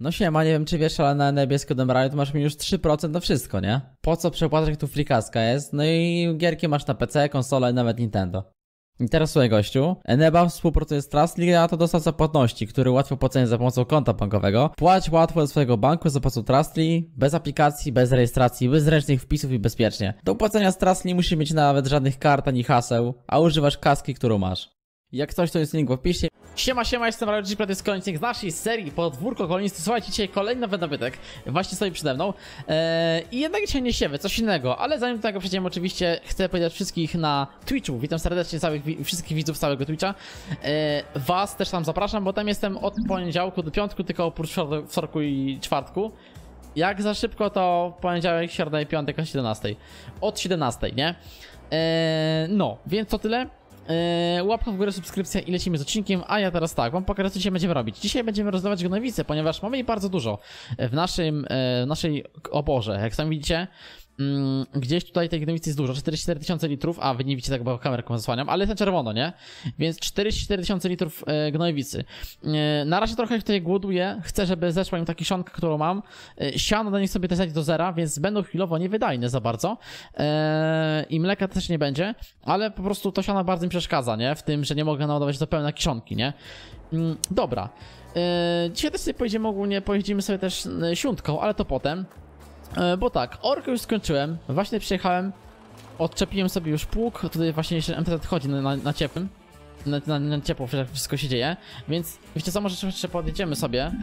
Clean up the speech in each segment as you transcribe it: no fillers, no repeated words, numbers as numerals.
No siema, nie wiem czy wiesz, ale na niebiesko Demraju to masz minus 3% na wszystko, nie? Po co przepłacać, jak tu frikaska jest? No i gierki masz na PC, konsolę i nawet Nintendo. I teraz słuchaj gościu, Eneba współpracuje z Trustly, a to dostawa płatności, który łatwo płacenie za pomocą konta bankowego. Płać łatwo ze swojego banku za pomocą Trustly, bez aplikacji, bez rejestracji, bez ręcznych wpisów i bezpiecznie. Do płacenia z Trustly musisz mieć nawet żadnych kart ani haseł, a używasz kaski, którą masz. Jak coś, to jest link w opisie. Siema, jestem RGP, to jest kolejny z naszej serii Podwórko Kolonisty. Słuchajcie, dzisiaj kolejny nowy nabytek właśnie stoi przede mną. I jednak dzisiaj nie siewy, coś innego. Ale zanim do tego przejdziemy, oczywiście chcę powiedzieć wszystkich na Twitchu. Witam serdecznie wszystkich widzów całego Twitcha. Was też tam zapraszam, bo tam jestem od poniedziałku do piątku, tylko oprócz wtorku i czwartku. Jak za szybko, to poniedziałek, środa i piątek o 17. Od 17, nie? No, więc to tyle. Łapka w górę, subskrypcja i lecimy z odcinkiem. A ja teraz tak, wam pokażę, co dzisiaj będziemy robić. Dzisiaj będziemy rozdawać gnojowice, ponieważ mamy jej bardzo dużo w naszej oborze. Jak sami widzicie, gdzieś tutaj tej gnojowicy jest dużo, 44 tysiące litrów. A wy nie widzicie tego, bo kamerką zasłaniam, ale jest na czerwono, nie? Więc 44 tysiące litrów gnojowicy. Na razie trochę tutaj głoduję. Chcę, żeby zeszła im ta kiszonka, którą mam. Siano do nich sobie też dać do zera, więc będą chwilowo niewydajne za bardzo. I mleka też nie będzie, ale po prostu to siano bardzo mi przeszkadza, nie? W tym, że nie mogę naładować do pełna kiszonki, nie? Dobra. Dzisiaj też sobie pojedziemy sobie też siuntką, ale to potem. Bo tak, orkę już skończyłem, właśnie przyjechałem, odczepiłem sobie już pług, tutaj właśnie jeszcze MTZ chodzi na ciepłym, na ciepło wszystko się dzieje, więc wiecie co, może jeszcze podjedziemy sobie,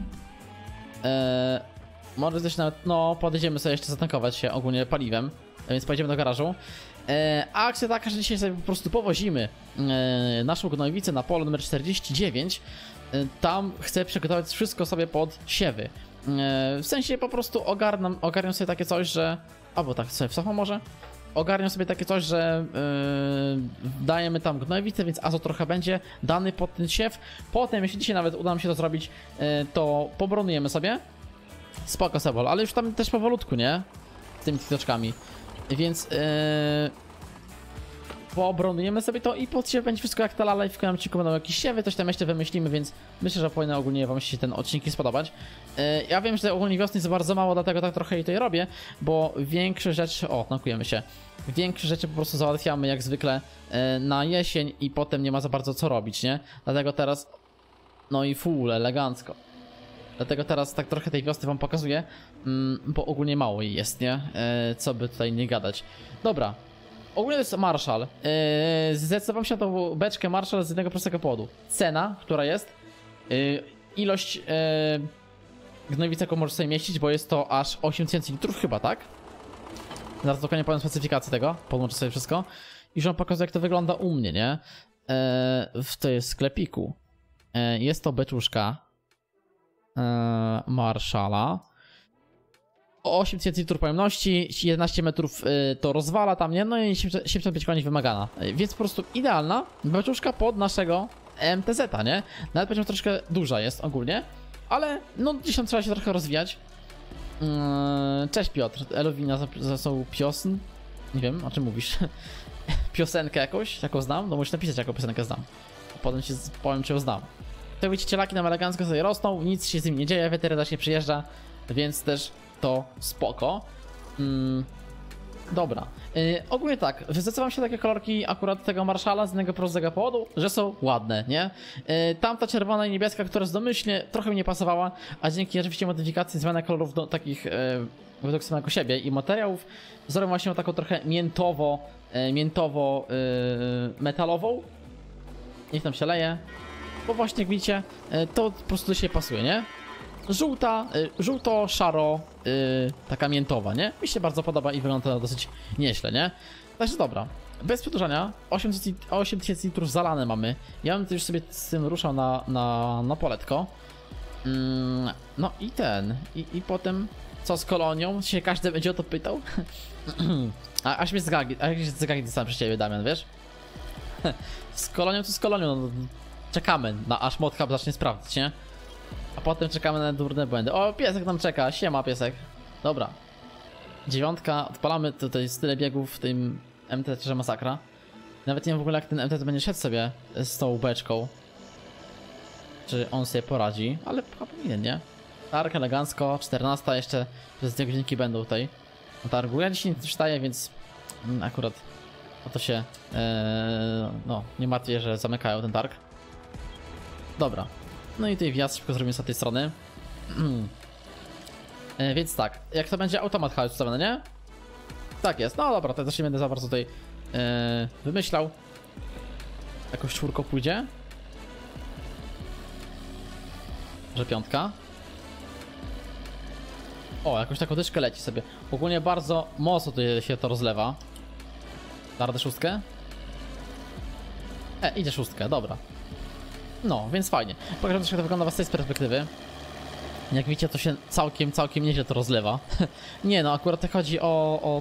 może też nawet, no podjedziemy sobie jeszcze zatankować się ogólnie paliwem, więc pojedziemy do garażu. A akcja taka, że dzisiaj sobie po prostu powozimy naszą gnojowicę na pole numer 49, tam chcę przygotować wszystko sobie pod siewy. W sensie po prostu ogarniam sobie takie coś, że... Albo tak sobie wcofam może? Ogarniam sobie takie coś, że dajemy tam gnojowicę, więc azot trochę będzie dany pod ten siew. Potem, jeśli dzisiaj nawet uda nam się to zrobić, to pobronujemy sobie. Spoko sebol, ale już tam też powolutku, nie? Z tymi kwiaczkami. Więc poobronujemy sobie to i pod siew będzie wszystko jak ta lala i w kolejnym odcinku będą jakieś siewy, coś tam jeszcze wymyślimy, więc myślę, że powinno ogólnie wam się ten odcinek spodobać. Ja wiem, że ogólnie wiosny jest bardzo mało, dlatego tak trochę jej tutaj robię, bo większość rzeczy... O, tankujemy się. Większość rzeczy po prostu załatwiamy jak zwykle na jesień i potem nie ma za bardzo co robić, nie? Dlatego teraz... No i full, elegancko. Dlatego teraz tak trochę tej wiosny wam pokazuję, bo ogólnie mało jej jest, nie? Co by tutaj nie gadać. Dobra. Ogólnie to jest Marshall. Zdecydowałem się na tą beczkę Marshall z jednego prostego powodu. Cena, która jest, ilość gnojowicy, jaką możesz sobie mieścić, bo jest to aż 8000 litrów chyba, tak? Zaraz dokładnie powiem specyfikację tego, podłączę sobie wszystko. I że on pokazuje, jak to wygląda u mnie, nie? W tej sklepiku. Jest to beczuszka Marshalla. 8000 litrów pojemności, 11 metrów to rozwala tam, nie? No i 75 koni wymagana. Więc po prostu idealna beczuszka pod naszego MTZ-a, nie? Nawet powiedział, troszkę duża jest ogólnie, ale no dzisiaj trzeba się trochę rozwijać. Cześć Piotr, Elowina za są piosn. Nie wiem, o czym mówisz. Piosenkę jakąś, jaką znam? No musisz napisać, jaką piosenkę znam. Potem ci powiem, czy ją znam. Jak widzicie, cielaki nam elegancko sobie rosną, nic się z nimi nie dzieje, weterynarz nie przyjeżdża, więc też to spoko. Dobra. Ogólnie tak, zdecydowałem się takie kolorki akurat tego Marshalla z jednego prostego powodu, że są ładne, nie? Tamta czerwona i niebieska, która jest domyślnie trochę mi nie pasowała, a dzięki oczywiście modyfikacji zmiany kolorów do takich według samego siebie i materiałów zrobiłem właśnie taką trochę miętowo-metalową. Niech tam się leje, bo właśnie jak widzicie, to po prostu się pasuje, nie? Żółto-szaro, taka miętowa, nie? Mi się bardzo podoba i wygląda to dosyć nieźle, nie? Także dobra, bez przedłużania, 8000 litrów zalane mamy. Ja bym już sobie z tym ruszał na poletko. No i i potem co z kolonią? Dzisiaj każdy będzie o to pytał. Aż mnie z gagi dostałem przy ciebie, Damian, wiesz? Z kolonią to z kolonią, no, czekamy aż Modhub zacznie sprawdzić, nie? A potem czekamy na durne błędy. O, piesek nam czeka, siema piesek. Dobra. 9, odpalamy, tutaj jest tyle biegów w tym MTZ, że masakra. Nawet nie wiem w ogóle, jak ten MTZ będzie szedł sobie z tą beczką. Czy on sobie poradzi, ale chyba powinien, nie? Targ elegancko, 14 jeszcze przez 2 godzinki będą tutaj na targu. Ja dzisiaj nie wstaję, więc akurat o to się no, nie martwię, że zamykają ten targ. Dobra. No i tutaj wjazd szybko zrobimy z tej strony. Więc tak, jak to będzie automat chyba ustawiony, nie? Tak jest, no dobra, to też nie będę za bardzo tutaj wymyślał. Jakoś 4 pójdzie. Że 5. O, jakąś taką dyczkę leci sobie. Ogólnie bardzo mocno tutaj się to rozlewa. Dardę 6. Idzie 6, dobra. No, więc fajnie. Pokażę też, jak to wygląda z tej perspektywy. Jak widzicie, to się całkiem nieźle to rozlewa. Nie no, akurat tak chodzi o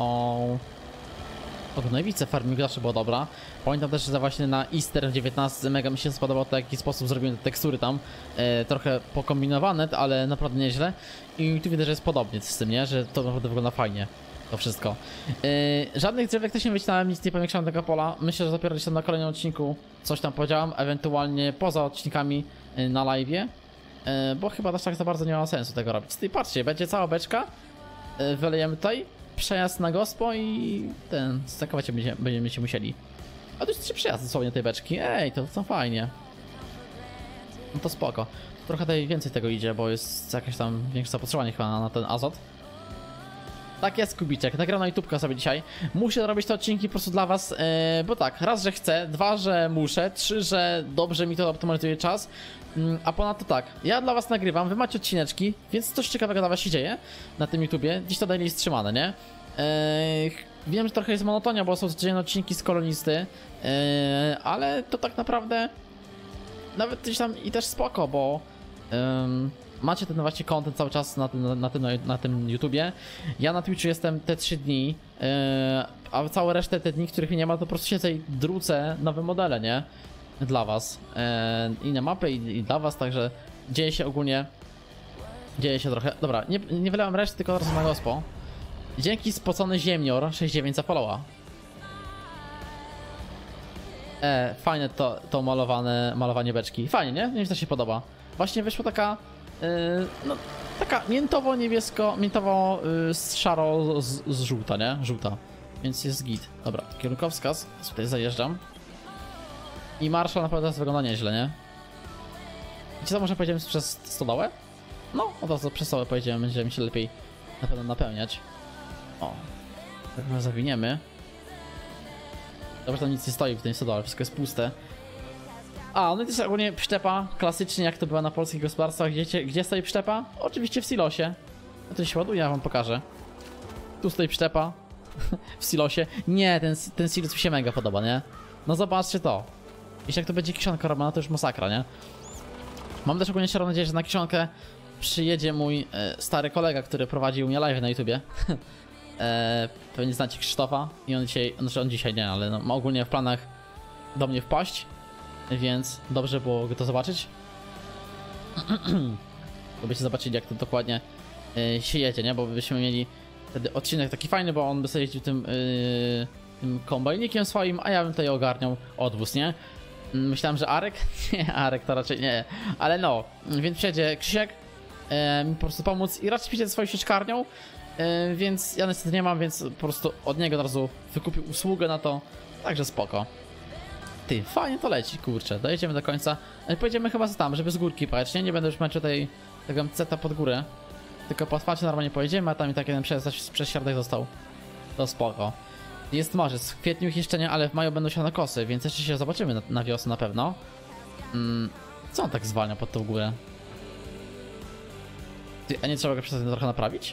gnojowicę farming zawsze była dobra. Pamiętam też, że właśnie na Easter 19 mega mi się spodobało to, w jaki sposób zrobiłem te tekstury tam. Trochę pokombinowane, ale naprawdę nieźle. I tu widać, że jest podobnie z tym, nie? Że to naprawdę wygląda fajnie. To wszystko. Żadnych drzewek też nie wycinałem, nic nie powiększałem tego pola. Myślę, że dopiero gdzieś tam na kolejnym odcinku coś tam powiedziałem, ewentualnie poza odcinkami na live'ie. Bo chyba też tak za bardzo nie ma sensu tego robić. Tutaj patrzcie, będzie cała beczka. Wylejemy tutaj. Przejazd na gospo i ten, stakować będziemy się musieli. A tu jest 3 przejazdy dosłownie tej beczki. Ej, to fajnie. No to spoko. Trochę tutaj więcej tego idzie, bo jest jakieś tam większe zapotrzebowanie chyba na ten azot. Tak jest, Kubiczek. Nagram na YouTubeka sobie dzisiaj. Muszę robić te odcinki po prostu dla was, bo tak, raz, że chcę, 2, że muszę, 3, że dobrze mi to optymalizuje czas, a ponadto tak, ja dla was nagrywam, wy macie odcineczki, więc coś ciekawego dla was się dzieje na tym YouTubie. Dziś to daily jest trzymane, nie? Wiem, że trochę jest monotonia, bo są codzienne odcinki z kolonisty, ale to tak naprawdę nawet gdzieś tam i też spoko, bo macie ten właśnie content cały czas na tym YouTubie. Ja na Twitchu jestem te 3 dni, a całe resztę te dni, których nie ma, to po prostu siedzę i drucę nowe modele, nie? Dla was. Inne mapy i dla was, także dzieje się ogólnie. Dzieje się trochę. Dobra, nie wylewam reszty, tylko teraz na gospo. Dzięki spocony ziemnior 6,9 za followa. Fajne to malowanie beczki. Fajnie, nie? Mnie to się podoba. Właśnie wyszła taka no, taka miętowo-niebiesko, miętowo-szaro z żółta, nie? Żółta. Więc jest git. Dobra, kierunkowskaz. Tutaj zajeżdżam. I Marshall naprawdę wygląda nieźle, nie? Gdzie to może pojedziemy przez stodołę? No, od razu przez stodołę pojedziemy, będzie mi się lepiej na pewno napełniać. O. Tak zawiniemy. Dobrze, tam nic nie stoi w tej stodole, wszystko jest puste. A, no i to jest ogólnie przyczepa, klasycznie jak to była na polskich gospodarstwach. Gdzie stoi przyczepa? Oczywiście w silosie. No to się ładuje, ja wam pokażę. Tu stoi przyczepa. W silosie. Nie, ten silos mi się mega podoba, nie? No zobaczcie to. Jeśli jak to będzie kiszonka robiona, to już masakra, nie? Mam też ogólnie szczerą nadzieję, że na kiszonkę przyjedzie mój stary kolega, który prowadził mnie live na YouTubie. Pewnie znacie Krzysztofa i on dzisiaj, znaczy on dzisiaj nie, ale no, ma ogólnie w planach do mnie wpaść. Więc dobrze było go to zobaczyć. Byście zobaczyli, jak to dokładnie się jedzie, nie? Bo byśmy mieli wtedy odcinek taki fajny, bo on by sobie jeździł tym kombajnikiem swoim, a ja bym tutaj ogarniał odwóz, nie? Myślałem, że Arek? Nie, Arek to raczej nie. Ale no, więc przyjedzie Krzysiek mi po prostu pomóc i raczej przyjdzie ze swoją sieczkarnią. Więc ja niestety nie mam, więc po prostu od niego od razu wykupił usługę na to. Także spoko. Ty, fajnie to leci, kurczę, dojedziemy do końca. Pojedziemy chyba tam, żeby z górki pojechać, nie? Nie będę już męczył tego MCeta pod górę. Tylko po asfalcie normalnie pojedziemy, a tam i tak jeden przez środek został. To spoko. Jest marzec, w kwietniu ich jeszcze nie, ale w maju będą się na kosy, więc jeszcze się zobaczymy na wiosnę na pewno. Co on tak zwalnia pod tą górę? Ty, a nie trzeba go przez trochę naprawić?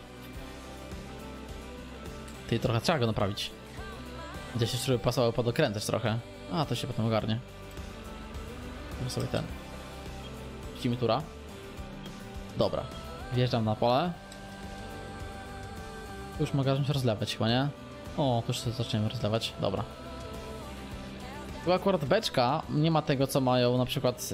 Ty, trochę trzeba go naprawić. Gdzieś jeszcze żeby pasowało podokręcać trochę. A, to się potem ogarnie. Może sobie ten. Puścimy tura. Dobra. Wjeżdżam na pole. Tu już mogę się rozlewać chyba, nie? O, tu już zaczniemy rozlewać. Dobra. Tu akurat beczka nie ma tego, co mają na przykład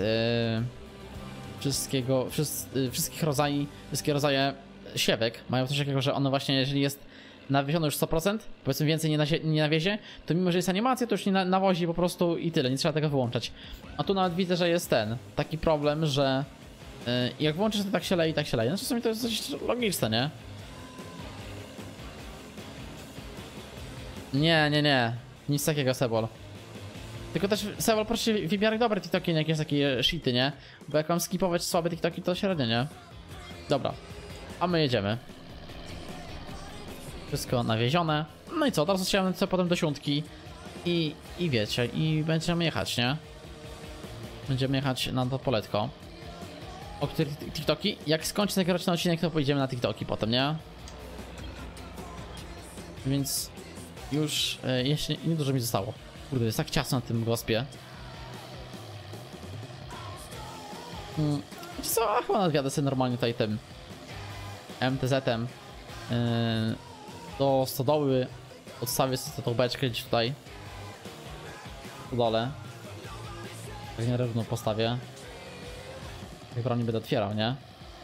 wszystkie rodzaje siewek. Mają coś takiego, że one właśnie, jeżeli jest nawiezione już 100%, powiedzmy więcej nie nawiezie, to mimo, że jest animacja, to już nie nawozi po prostu i tyle, nie trzeba tego wyłączać. A tu nawet widzę, że jest taki problem, że I jak włączysz, to tak się leje i tak się leje. No czasami to jest dość logiczne, nie? Nie. Nic takiego, Sebol. Tylko też, Sebol, proszę wybierać dobre TikToki, nie jakieś takie shity, nie? Bo jak mam skipować słabe TikToki, to średnio, nie? Dobra. A my jedziemy. Wszystko nawiezione. No i co, teraz strzelamy co potem do siódmki. I wiecie, i będziemy jechać, nie? Będziemy jechać na to poletko. O których TikToki? Jak skończy tegoroczny odcinek, to pojedziemy na TikToki potem, nie? Więc już jeszcze nie dużo mi zostało. Kurde, jest tak ciasno na tym gospie. Co? Chyba nadwiadę sobie normalnie tutaj tym MTZ-em do stodoły. Odstawię sobie tą beczkę gdzieś tutaj. Po dole. Tak nierówno postawię. Chyba nie będę otwierał, nie?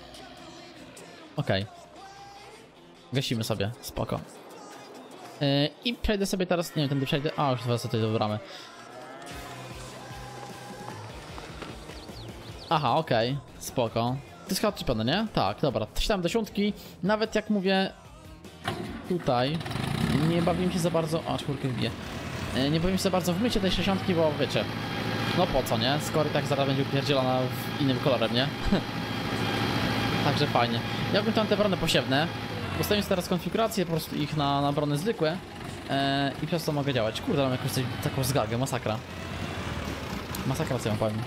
Okej. Gasimy sobie, spoko. I przejdę sobie teraz, nie wiem, tędy przejdę. A, już teraz tutaj dobramy. Aha, okej, spoko. To jest chyba odczepione, nie? Tak, dobra. Siadam do siódmki. Nawet jak mówię tutaj, nie bawiłem się za bardzo. A, czwórkę wbiję. Nie bawiłem się za bardzo w mycie tej 60, bo wiecie. No po co, nie? Skoro i tak zaraz będzie upierdzielona w innym kolorem, nie? Także fajnie. Ja bym tam te brony posiewne. Ustawiam teraz konfigurację, po prostu ich na brony zwykłe. I przez to mogę działać. Kurde, mam jakąś taką zgagę, masakra. Masakra, co ja powiem.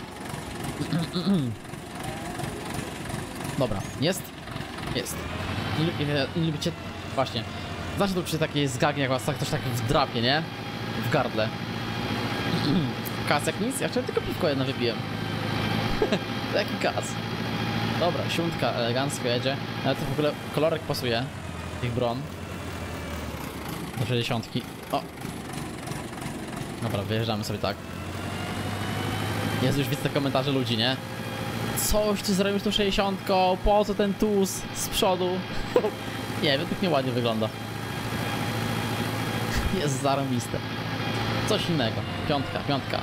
Dobra, jest? Jest. Nie lubicie... Właśnie. Znaczy to przy takiej zgagi, jak was tak ktoś tak wdrapie, nie? W gardle. Kas jak nic? Ja chciałem tylko piwko jedno wypiłem. Taki kas. Dobra, siódmka elegancko jedzie. Ale to w ogóle kolorek pasuje tych bron. Do 60. O! Dobra, wyjeżdżamy sobie tak. Jest już widzę te komentarze ludzi, nie? Coś ty zrobisz tą 60, po co ten tuz z przodu? Nie wiem, tak nieładnie wygląda. Jest zarąbiste. Coś innego. Piątka.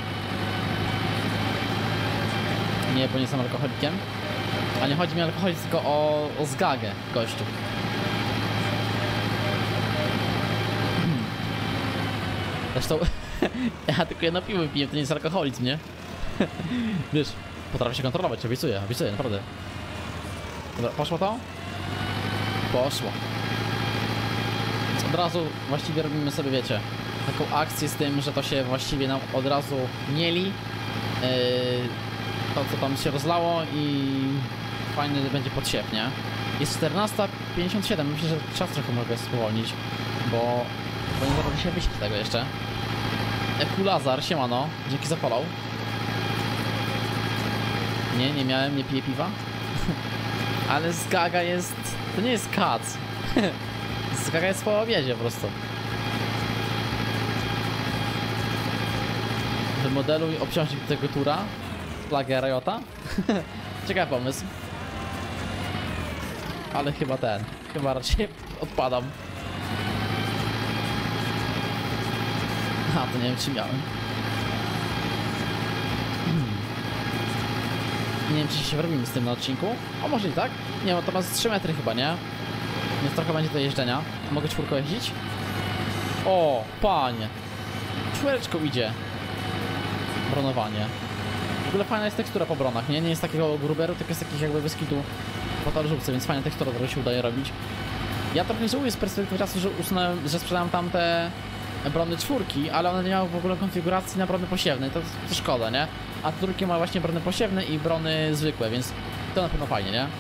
Nie, bo nie jestem alkoholikiem. A nie chodzi mi o alkoholizm, tylko o zgagę, gościu. Zresztą ja tylko jedno piwo piję, to nie jest alkoholizm, nie? Wiesz, potrafię się kontrolować, obiecuję, naprawdę. Dobra, poszło to? Poszło. Więc od razu właściwie robimy sobie, wiecie, taką akcję z tym, że to się właściwie nam od razu mieli. To co tam się rozlało i fajny będzie podsiew, nie? Jest 14:57, myślę, że czas trochę mogę spowolnić, bo nie zrobię się wyjść z tego jeszcze. Kulazar, siemano, dzięki za follow. Nie miałem, nie piję piwa. Ale zgaga jest... To nie jest kac. Zgaga jest po obiedzie po prostu. Wymodeluj obciążnik tego tura. Flagę Riota. Ciekawy pomysł. Ale chyba raczej odpadam. A, to nie wiem czy miałem. Nie wiem czy się wyrobimy z tym na odcinku. A może i tak? Nie, bo to ma z 3 metry chyba, nie? Więc trochę będzie do jeżdżenia. Mogę czwórką jeździć? O, panie. Czwóreczką idzie. Bronowanie. W ogóle fajna jest tekstura po bronach, nie? Nie jest takiego gruberu, tylko jest takich jakby wyskitu po talerzówce, więc fajna tekstura, którą się udaje robić. Ja trochę żałuję z perspektywy czasu, że sprzedałem tamte brony czwórki, ale one nie miały w ogóle konfiguracji na brony posiewne, to szkoda, nie? A trójki ma właśnie brony posiewne i brony zwykłe, więc to na pewno fajnie, nie?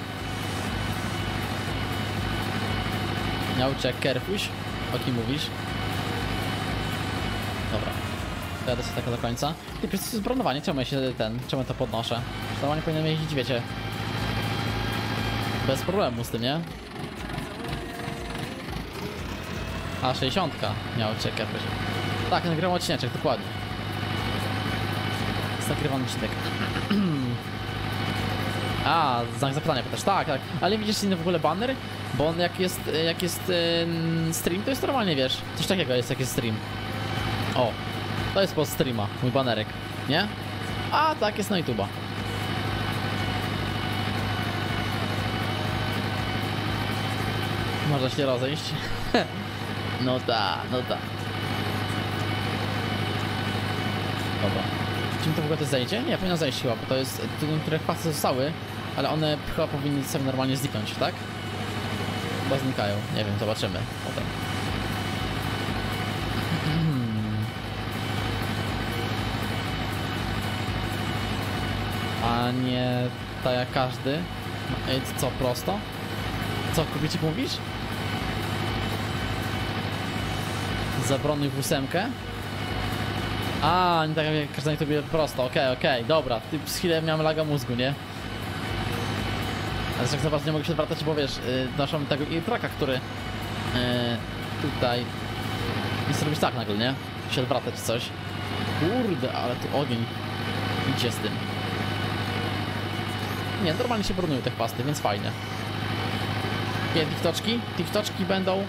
Miałcie Kerfuś, o kim mówisz? Dobra. Jadę sobie tak do końca. I to jest bronowanie, czemu ja to podnoszę? Normalnie powinienem jeździć, wiecie, bez problemu z tym, nie? A 60 miał checker. Tak, nagrałem odcineczek, dokładnie. Jest nagrywany odcinek. A, znak zapytania pytasz, tak. Ale widzisz inny w ogóle banner? Bo on jak jest stream, to jest normalnie, wiesz, coś takiego jest jak jest stream. O, to jest pod streama, mój banerek, nie? A, tak jest na YouTube'a. Można się rozejść. No tak, no tak. Dobra. Czym to w ogóle to zejdzie? Nie, powinno zejść chyba, bo to jest które pasy zostały, ale one chyba powinny sobie normalnie zniknąć, tak? Chyba znikają. Nie wiem, zobaczymy potem. A nie tak jak każdy. Ej, co, prosto? Co, Kubiczyk mówisz? Zabronuj w ósemkę? A, nie tak jak każdy to bije prosto, okej, dobra. Ty z chwilę miałem laga mózgu, nie? Ale jak zobacz, nie mogę się odwracać, bo wiesz, naszą tego traka, który tutaj nie chce robić tak nagle, nie? Się odwracać coś. Kurde, ale tu ogień idzie z tym. Nie, normalnie się porównują te pasty, więc fajne. Kiedy TikToczki? TikToczki będą...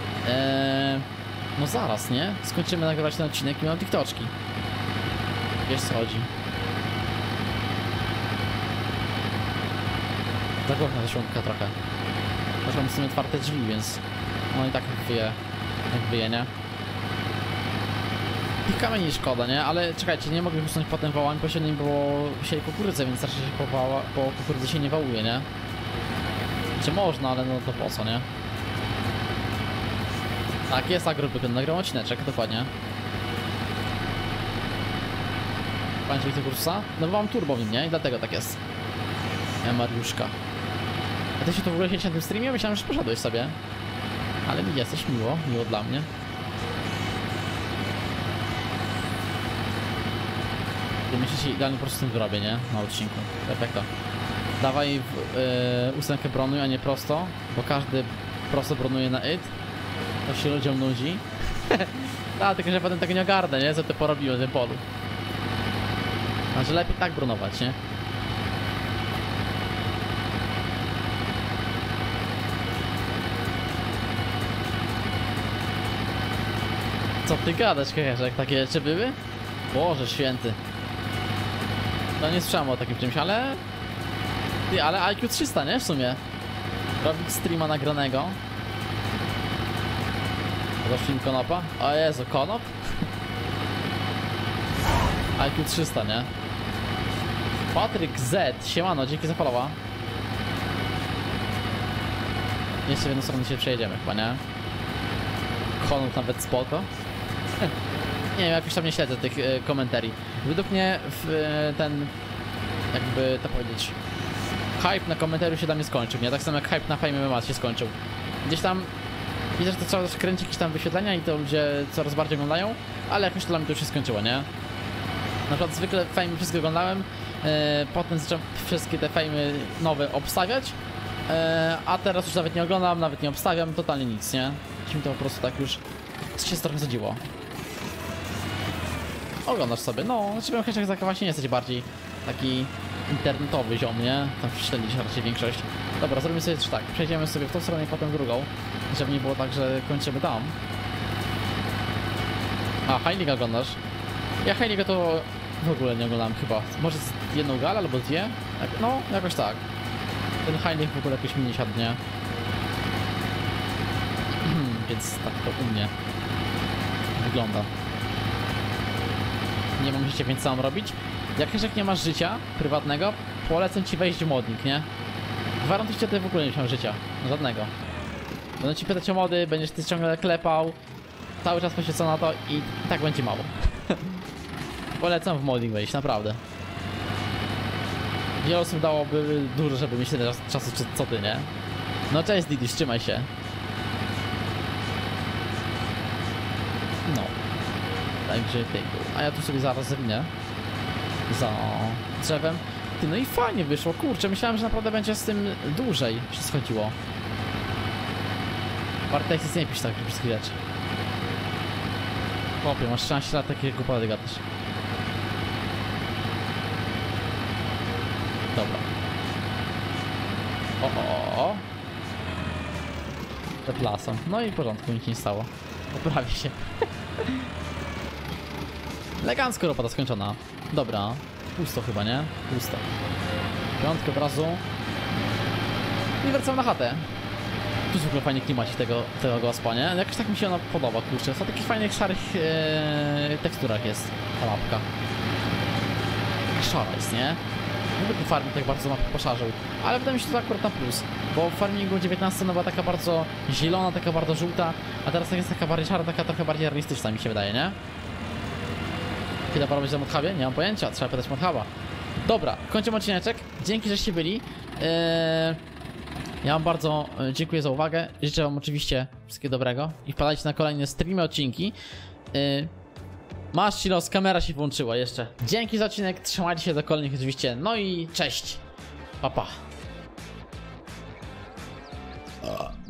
no zaraz, nie? Skończymy nagrywać ten odcinek i mam TikToczki. Wiesz co chodzi. Za głośna zasiłka trochę. Też mam w sumie otwarte drzwi, więc... No i tak jak wyje, nie? Tych kamieni szkoda, nie? Ale czekajcie, nie mogę usunąć potem wołań, bo się nie było sieli kukurydzy, więc raczej się po kukurydzy się nie wałuje, nie? Czy można, ale no to po co, nie? Tak, jest agro, nagrał odcineczek, dokładnie. Pamiętasz Wiktor Kursa? No bo mam turbo w nim, nie? I dlatego tak jest. Mariuszka. A ty się to w ogóle siedzisz na tym streamie? Myślałem, że poszedłeś sobie. Ale mi jesteś miło dla mnie. Myślę, że idealnie po prostu z tym wyrobię, nie? Na odcinku. Perfekto. Dawaj ósemkę bronuj, a nie prosto, bo każdy prosto bronuje na it. To się ludziom nudzi. Tak, tylko że potem tego nie ogarnę, nie? Co to porobiłem w tym polu. Znaczy lepiej tak bronować, nie? Co ty gadasz, Keheszek? Takie rzeczy były? Boże święty. No nie słyszałem o takim czymś, ale... Ty, ale IQ 300, nie? W sumie. Robić streama nagranego. Roślin konopa? O Jezu, konop? IQ 300, nie? Patryk Z, siemano, dzięki za followa. Jeszcze w jedną stronę się przejedziemy chyba, nie? Konop nawet spoko. Nie wiem, jakoś tam nie śledzę tych komentarii. Według mnie ten, jakby to powiedzieć, hype na komentariu się dla mnie skończył, nie? Tak samo jak hype na Fame MMA się skończył. Gdzieś tam widzę, że to coraz kręci jakieś tam wyświetlenia i to ludzie coraz bardziej oglądają, ale jakoś to dla mnie to już się skończyło, nie? Na przykład zwykle Fame wszystkie oglądałem, potem zacząłem wszystkie te Fame'y nowe obstawiać, a teraz już nawet nie oglądam, nawet nie obstawiam, totalnie nic, nie? Mi to po prostu tak już się trochę zadziło. Oglądasz sobie, no, znaczy bym chętnie właśnie jesteś bardziej taki internetowy ziom, nie? Tam śledzisz raczej większość. Dobra, zrobimy sobie tak, przejdziemy sobie w tą stronę i potem w drugą, żeby nie było tak, że kończymy tam. A, High League oglądasz? Ja High League to w ogóle nie oglądam chyba. Może z jedną galę albo dwie? No, jakoś tak. Ten High League w ogóle jakoś mi nie siadł, nie? Więc tak to u mnie wygląda. Nie mam życia, więc co mam robić? Jak nie masz życia prywatnego, polecam ci wejść w modnik, nie? Gwarantuję, że ty w ogóle nie masz życia. Żadnego. Będę ci pytać o mody, będziesz ty ciągle klepał. Cały czas poświęcony na to i tak będzie mało. Polecam w modding wejść, naprawdę. Wiele osób dałoby dużo, żeby mieć tyle czasu co ty, nie? No cześć Didi, trzymaj się. No. Także tego. A ja tu sobie zaraz zawinę. Za drzewem. Ty, no i fajnie wyszło, kurczę, myślałem, że naprawdę będzie z tym dłużej się schodziło. Bartek, jest nie pisz tak wszystkich rzeczy. Chłopie, masz 13 lat, takiego głupoty gadasz. Dobra. O. Przed lasem. No i w porządku, nic nie stało. Poprawi się. Elegancko robota skończona. Dobra. Pusto chyba, nie? Pusto. Piątkę od razu. I wracam na chatę. Tu jest w ogóle fajny klimacik tego gospa, nie? Jakoś tak mi się ona podoba, kurczę. W takich fajnych, szarych teksturach jest ta mapka. Szara jest, nie? Nie by tu farming tak bardzo mapę poszarzył, ale wydaje mi się to akurat na plus, bo w farmingu 19 no była taka bardzo zielona, taka bardzo żółta, a teraz jest taka bardziej szara, taka trochę bardziej realistyczna mi się wydaje, nie? Kiedy pora być na Modhubie? Nie mam pojęcia, trzeba pytać Modhuba. Dobra, kończymy odcineczek, dzięki, żeście byli. Ja wam bardzo dziękuję za uwagę, życzę wam oczywiście wszystkiego dobrego i wpadajcie na kolejne streamy, odcinki. Masz Cilos, kamera się włączyła jeszcze. Dzięki za odcinek, trzymajcie się do kolejnych oczywiście, no i cześć, pa pa.